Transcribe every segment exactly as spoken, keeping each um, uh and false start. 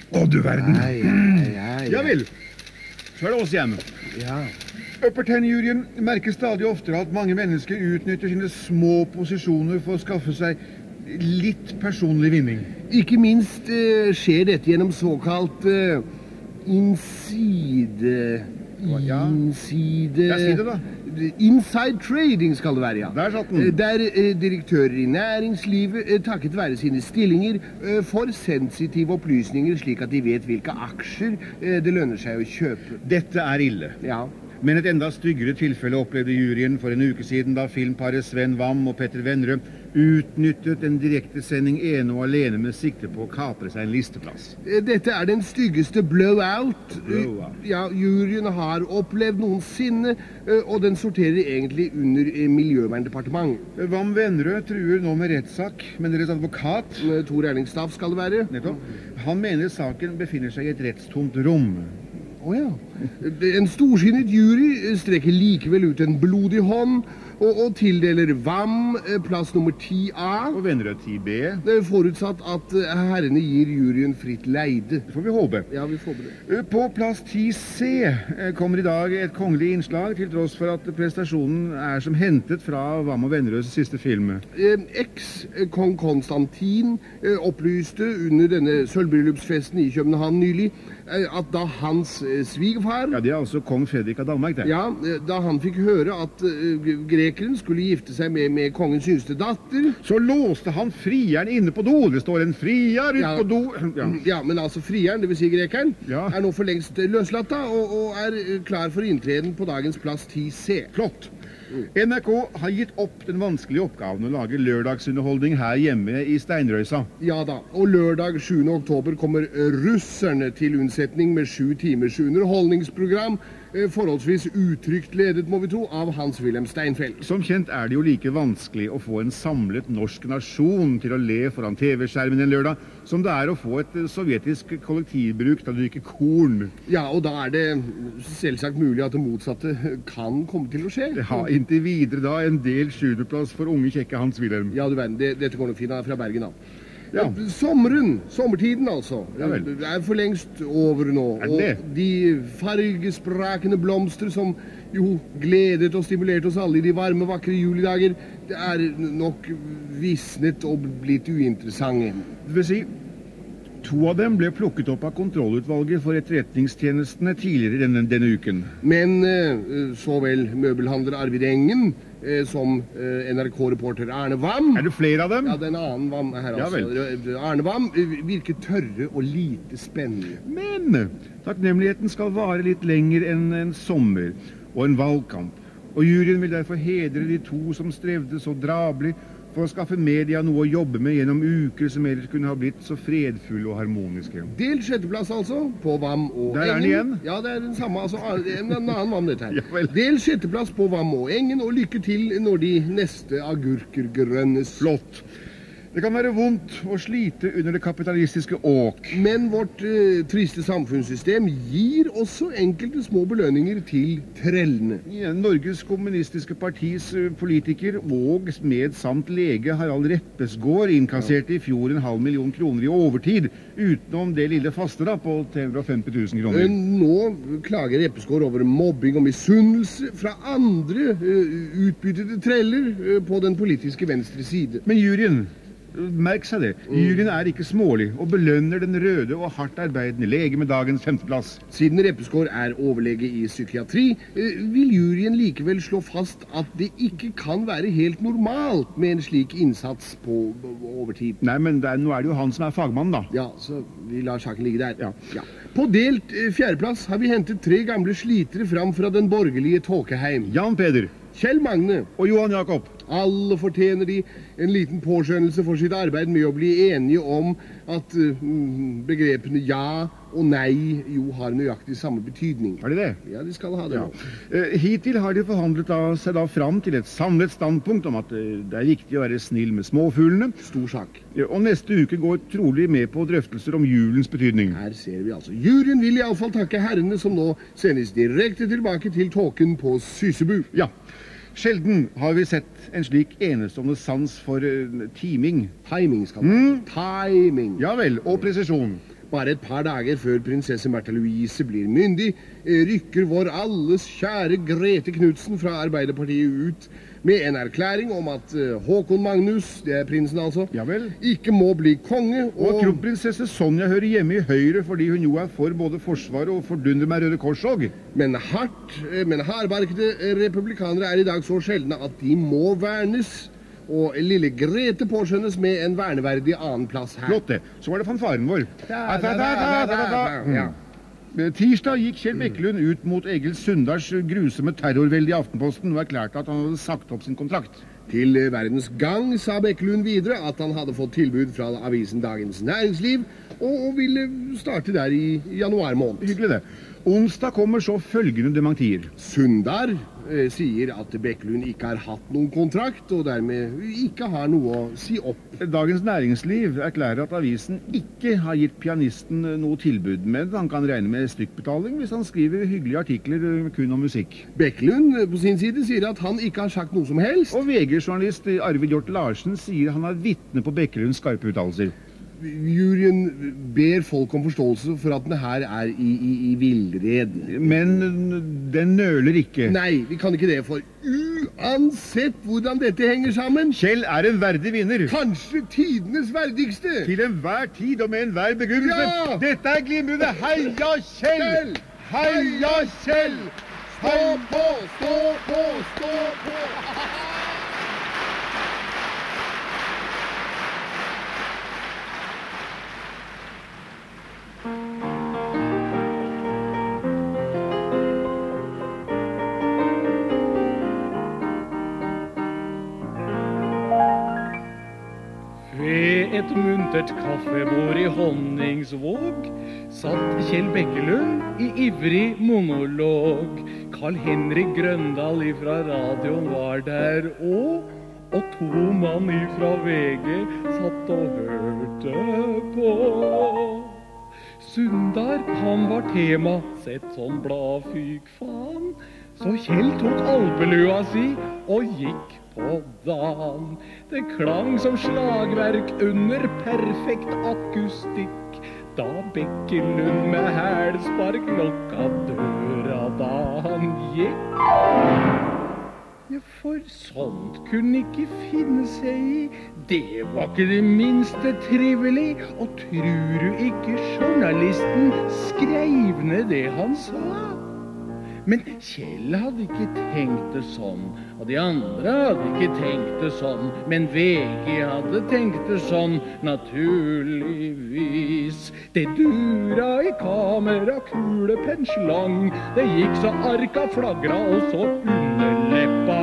Å, du verden. Hei, hei, hei. Ja vel, så er det oss hjemme. Ja. Upper Ten-juryen merker stadig oftere at mange mennesker utnytter sine små posisjoner for å skaffe seg litt personlig vinning. Ikke minst uh, skjer dette gjennom såkalt uh, innside... Ja. Innside... Ja, si det da. Inside trading skal det være, ja. Der satt den. Der uh, direktører i næringslivet, uh, takket være sine stillinger, uh, får sensitive opplysninger slik at de vet hvilke aksjer uh, det lønner seg å kjøpe. Dette er ille. Ja. Men et enda styggere tilfelle opplevde juryen for en uke siden da filmparet Sven Wam og Petter Vennerød utnyttet en direktesending ene og alene med sikte på å kapre seg en listeplass. Dette er den styggeste blowout, Blowout. ja, juryen har opplevd noensinne, og den sorterer egentlig under Miljøverndepartement. Wam Vennerød truer nå med rettssak, men deres advokat, Tor Erling Staff skal det være. nettopp, han mener saken befinner seg i et rettstomt rom. Åja. En storsinnet jury strekker likevel ut en blodig hånd og, og tildeler Wam plass nummer ti A. Og Vennerød ti B. Det er forutsatt at herrene gir juryen fritt leide. Det får vi håpe. Ja, vi får det. På plass ti C kommer i dag et kongelig innslag, til tross for at prestasjonen er som hentet fra Wam og Vennerøds siste film. Eks-kong Konstantin opplyste under denne sølvbryllupsfesten i København nylig at da hans svigerfar... Ja, det er altså kong Fredrik av Danmark, det. Ja, da han fikk høre at uh, grekeren skulle gifte seg med, med kongens yngste datter... Så låste han frieren inne på do. Det står en frier ut Ja. på do. Ja. Ja, men altså frieren, det vil si grekeren, Ja. er nå for lengst løslatt da, og, og er klar for inntreden på dagens plass ti C. Flott. N R K har gitt opp den vanskelige oppgaven å lage lørdagsunderholdning her hjemme i Steinrøysa. Ja da, og lørdag sjuende oktober kommer russerne til unnsetning med sju timers underholdningsprogram, forholdsvis utrygt ledet, må vi tro, av Hans-Wilhelm Steinfeld. Som kjent er det jo like vanskelig å få en samlet norsk nasjon til å le foran T V-skjermen en lørdag, som det er å få et sovjetisk kollektivbruk til å drikke korn. Ja, og da er det selvsagt mulig at det motsatte kan komme til å skje. Det har inntil videre da en del sjuendeplass for unge kjekke Hans-Wilhelm. Ja, du verden, det, dette går nok fint fra Bergen av. Ja. Sommeren, sommertiden altså, Ja vel. er for lengst over nå. Er det? Og de fargesprakende blomster som jo gledet og stimulerte oss alle i de varme, vakre julidager, det er nok visnet og blitt uinteressante. Det vil si, to av dem ble plukket opp av kontrollutvalget for etterretningstjenestene tidligere denne, denne uken. Men eh, så vel møbelhandler Arvid Engen eh, som eh, N R K-reporter Arne Wam. Er det flere av dem? Ja, den annen Wam her Ja altså. Arne Wam eh, virker tørre og lite spennende. Men takknemligheten skal vare litt lenger enn en sommer og en valgkamp. Og juryen vil derfor hedre de to som strevde så drabelig for å skaffe media noe å jobbe med gjennom uker som ellers kunne ha blitt så fredfulle og harmoniske. Delt sjetteplass altså, på Wam og Der er den Engen. igjen. Ja, det er den samme, altså en annen Wam dette her. Ja vel. Delt sjetteplass på Wam og Engen, og lykke til når de neste agurker grønnes. Flott. Det kan være vondt å slite under det kapitalistiske åk. Men vårt eh, triste samfunnssystem gir også enkelte små belønninger til trellene. Ja, Norges kommunistiske partis eh, politiker og med samt lege Harald Reppesgård innkasserte i fjor en halv million kroner i overtid, utenom det lille faste da på tre hundre og femti tusen kroner. Eh, Nå klager Reppesgård over mobbing og misunnelse fra andre eh, utbyttede treller eh, på den politiske venstre side. Men juryen, merk seg det, juryen er ikke smålig og belønner den røde og hardt arbeidende lege med dagens femteplass. Siden Reppesgård er overlege i psykiatri, eh, vil juryen likevel slå fast at det ikke kan være helt normalt med en slik innsats på overtid. Nei, men det er, nå er det jo han som er fagmann da. Ja, så vi lar saken ligge der. Ja. På delt eh, fjerdeplass har vi hentet tre gamle slitere fram fra den borgerlige Tåkeheim. Jan Peder Kjell Magne. og Johan Jakob. Alle fortjener de en liten påskjønnelse for sitt arbeid med å bli enige om at uh, begrepene ja og nei jo har nøyaktig samme betydning. Har de det? Ja, de skal ha det Ja. nå. Eh, hittil har de forhandlet da, seg da fram til et samlet standpunkt om at eh, det er viktig å være snill med småfuglene. Stor sak. Eh, Og neste uke går trolig med på drøftelser om julens betydning. Her ser vi altså. Juryen vil i alle fall takke herrene som nå sendes direkte tilbake til tåken på Sysebu. Ja, sjelden har vi sett en slik enestående sans for eh, timing. Timing skal det være. Timing. Ja vel, og presisjon. Bare et par dager før prinsesse Märtha Louise blir myndig, rykker vår alles kjære Grete Knudsen fra Arbeiderpartiet ut med en erklæring om at Håkon Magnus, det er prinsen altså, Ja vel. ikke må bli konge. Og, og kronprinsesse Sonja hører hjemme i Høyre fordi hun jo er for både forsvaret og fordundrer med Røde Kors også. Men hardt, men hardbarkede republikanere er i dag så sjeldne at de må vernes. Og lille Grete påskjønnes med en verneverdig annen plass her. Flott det. Så var det fanfaren vår. Da, da, da, da, da, da. Ja. Tirsdag gikk Kjell Bekkelund ut mot Egil Sundars grusomme terrorvelde i Aftenposten og erklærte at han hadde sagt opp sin kontrakt. Til Verdens Gang sa Bekkelund videre at han hadde fått tilbud fra avisen Dagens Næringsliv og ville starte der i januar måned. Hyggelig det. Onsdag kommer så følgende dementier. Sundar eh, sier at Bekkelund ikke har hatt noen kontrakt, og dermed ikke har noe å si opp. Dagens Næringsliv erklærer at avisen ikke har gitt pianisten noe tilbud, men han kan regne med stykkbetaling hvis han skriver hyggelige artikler kun om musikk. Bekkelund på sin side sier at han ikke har sagt noe som helst. Og V G-journalist Arvid Hjort Larsen sier han er vitne på Bekkelunds skarpe uttalelser. Juryen ber folk om forståelse for at den her er i, i, i villred. Men den nøler ikke. Nei, vi kan ikke det, for uansett hvordan dette henger sammen, Kjell er en verdig vinner. Kanskje tidenes verdigste. Til enhver tid og med enhver begrunnelse. Ja! Dette er glimrende. Heia Kjell! Heia Kjell! Stå på, stå på, stå på! Ved et muntert kaffebord i Honningsvåg satt Kjell Bekkelund i ivrig monolog. Carl Henrik Grøndal ifra radioen var der og, og to mann ifra V G satt og hørte på. Sundar, han var tema, sett som blad, fyk faen. Så Kjell tok alpelua si og gikk på dagen. Det klang som slagverk under perfekt akustikk da Bekkelund med hælspark lukka døra da han gikk. Ja, for sånt kunne ikke finne seg i. Det var ikke det minste trivelig. Og tror du ikke journalisten skrev ned det han sa? Men Kjell hadde ikke tenkt det sånn, og de andre hadde ikke tenkt det sånn, men V G hadde tenkt det sånn, naturligvis. Det dura i kamera, kulepenn slang, det gikk så arka flagra, og så underleppa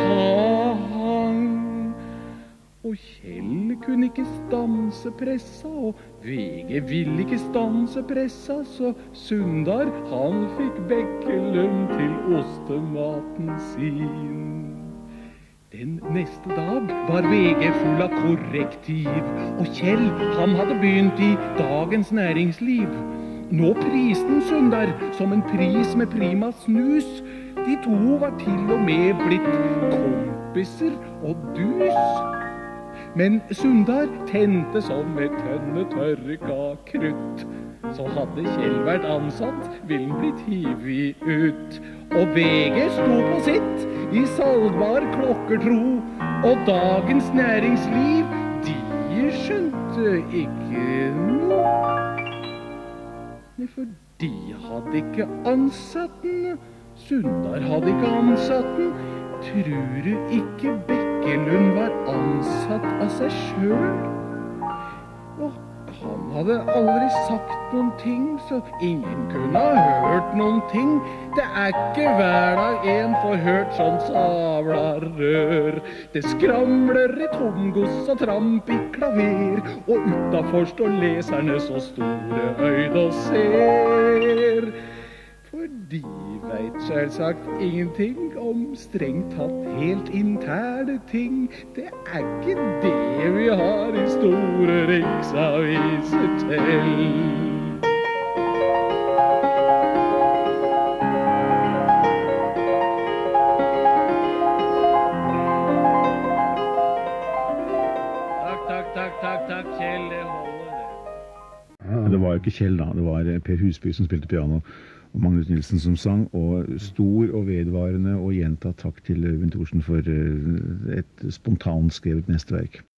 hang. Og Kjell kunne ikke stanse pressa, og V G ville ikke stanse pressa, så Sundar, han fikk Bekkelund til ostematen sin. Den neste dag var V G full av korrektiv, og Kjell, han hadde begynt i Dagens Næringsliv. Nå prisen Sundar som en pris med prima snus. De to var til og med blitt kompiser og dus. Men Sundar tente som et tønne tørka krutt. Så hadde Kjell vært ansatt, ville han blitt hivet ut. Og V G sto på sitt, i salgbar klokkertro. Og Dagens Næringsliv, de skjønte ikke noe. Nei, for de hadde ikke ansatt den. Sundar hadde ikke ansatt den. Tror du ikke Bekkelund var ansatt av seg selv? Og han hadde aldri sagt noen ting, så ingen kunne ha hørt noen ting. Det er ikke hver dag en får hørt sånn savla rør. Det skramler i tomgods og tramp i klaver, og utenfor står leserne så store øyne og ser. For de vet selvsagt ingenting om strengt tatt helt interne ting. Det er ikke det vi har i store riksaviser til. Takk, takk, takk, takk, takk, Kjell, det holder det. det var jo ikke Kjell da, det var Per Husby som spilte piano, og Magnus Nilsen som sang, og stor og vedvarende og gjentatt takk til Øyvind Thorsen for et spontant skrevet mesterverk.